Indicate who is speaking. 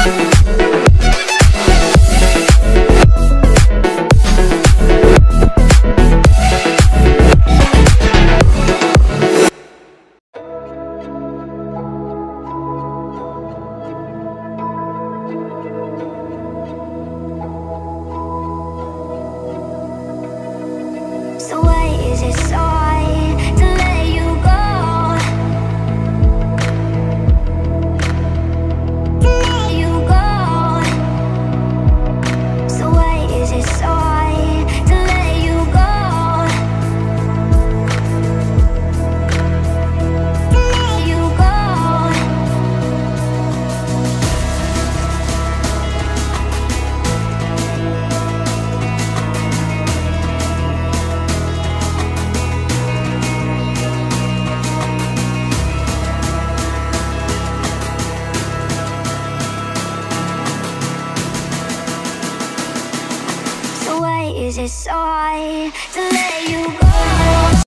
Speaker 1: So why is it so hard to let you go? To let you go. So why is it so hard to let you go? To let you go. So why is it so hard to let you go?